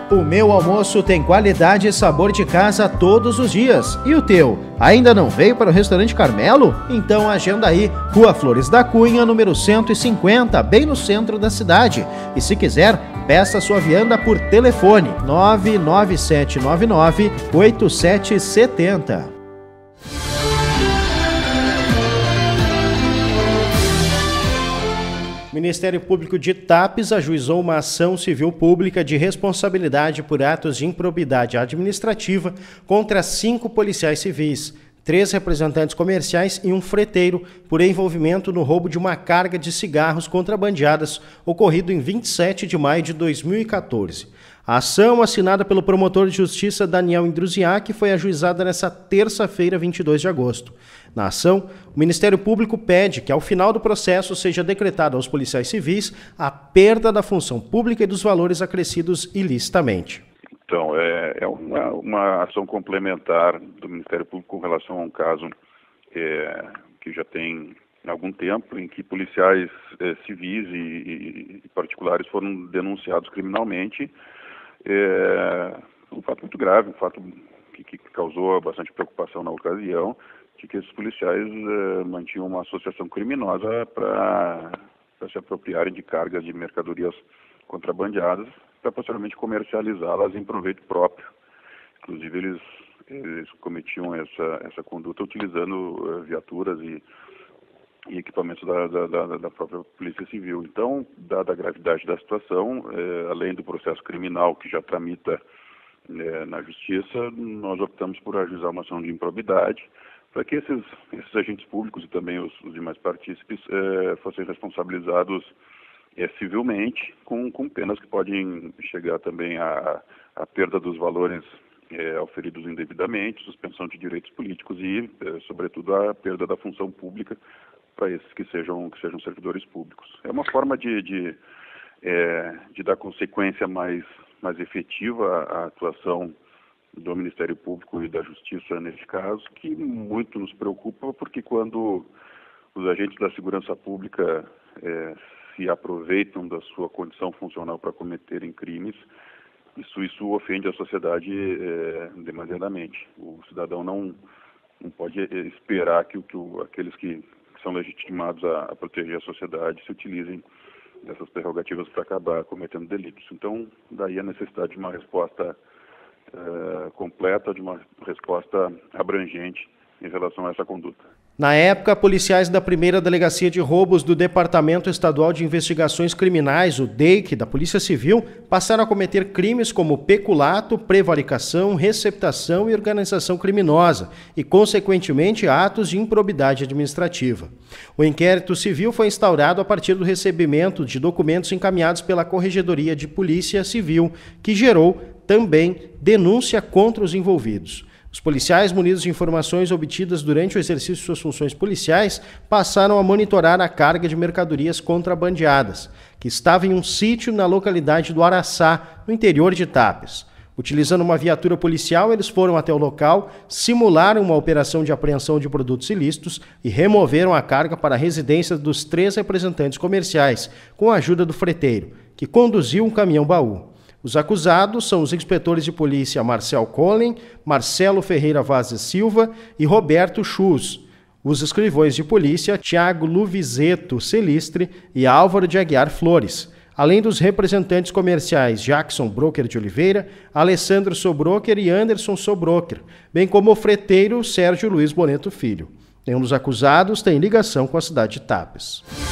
O meu almoço tem qualidade e sabor de casa todos os dias. E o teu? Ainda não veio para o Restaurante Carmelo? Então agenda aí, Rua Flores da Cunha, número 150, bem no centro da cidade. E se quiser, peça sua vianda por telefone 99799-8770. O Ministério Público de Tapes ajuizou uma ação civil pública de responsabilidade por atos de improbidade administrativa contra 5 policiais civis, 3 representantes comerciais e um freteiro por envolvimento no roubo de uma carga de cigarros contrabandeadas ocorrido em 27 de maio de 2014. A ação, assinada pelo promotor de justiça Daniel Indruziak, foi ajuizada nesta terça-feira, 22 de agosto. Na ação, o Ministério Público pede que, ao final do processo, seja decretada aos policiais civis a perda da função pública e dos valores acrescidos ilicitamente. Então, é uma ação complementar do Ministério Público com relação a um caso que já tem algum tempo, em que policiais civis e particulares foram denunciados criminalmente. Um fato muito grave, um fato que causou bastante preocupação na ocasião, de que esses policiais mantinham uma associação criminosa para se apropriarem de cargas de mercadorias contrabandeadas para posteriormente comercializá-las em proveito próprio. Inclusive, eles cometiam essa conduta utilizando viaturas e equipamentos da própria Polícia Civil. Então, dada a gravidade da situação, além do processo criminal que já tramita na Justiça, nós optamos por ajuizar uma ação de improbidade para que esses agentes públicos e também os demais partícipes fossem responsabilizados civilmente, com penas que podem chegar também à perda dos valores auferidos indevidamente, suspensão de direitos políticos e, sobretudo, a perda da função pública para esses que sejam servidores públicos. É uma forma de dar consequência mais efetiva à atuação do Ministério Público e da Justiça nesse caso, que muito nos preocupa, porque quando os agentes da segurança pública se aproveitam da sua condição funcional para cometerem crimes, isso ofende a sociedade demasiadamente. O cidadão não pode esperar que aqueles que são legitimados a proteger a sociedade se utilizem dessas prerrogativas para acabar cometendo delitos. Então, daí a necessidade de uma resposta completa, de uma resposta abrangente em relação a essa conduta. Na época, policiais da 1ª Delegacia de Roubos do Departamento Estadual de Investigações Criminais, o DEIC, da Polícia Civil, passaram a cometer crimes como peculato, prevaricação, receptação e organização criminosa e, consequentemente, atos de improbidade administrativa. O inquérito civil foi instaurado a partir do recebimento de documentos encaminhados pela Corregedoria de Polícia Civil, que gerou também denúncia contra os envolvidos. Os policiais, munidos de informações obtidas durante o exercício de suas funções policiais, passaram a monitorar a carga de mercadorias contrabandeadas, que estava em um sítio na localidade do Araçá, no interior de Tapes. Utilizando uma viatura policial, eles foram até o local, simularam uma operação de apreensão de produtos ilícitos e removeram a carga para a residência dos 3 representantes comerciais, com a ajuda do freteiro, que conduziu um caminhão-baú. Os acusados são os inspetores de polícia Marcel Collen, Marcelo Ferreira Vaz e Silva e Roberto Chus. Os escrivões de polícia Tiago Luvizeto Celistre e Álvaro de Aguiar Flores, além dos representantes comerciais Jackson Broker de Oliveira, Alessandro Sobroker e Anderson Sobroker, bem como o freteiro Sérgio Luiz Boneto Filho. Nenhum dos acusados tem ligação com a cidade de Tapes.